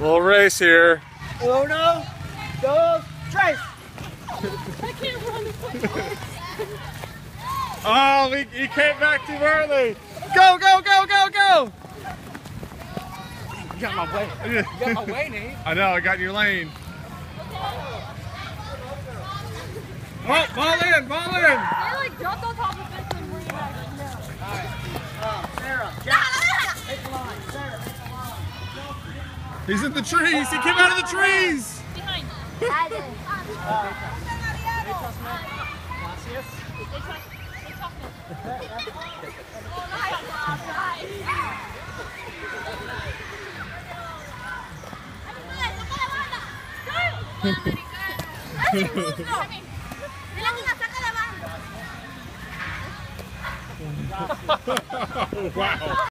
Little race here. Uno, dos, tres. I can't run as quick. Oh, he came back too early. Go, go, go, go, go. You got my way. You got my way, Nate. I know, I got in your lane. Oh, ball in, ball in. They like jumped on top of this and bring it back. No. Alright. Sarah, Jack. Take the line. Sarah, take the line. He's in the trees. He came out of the trees. Behind. Gracias. Wow.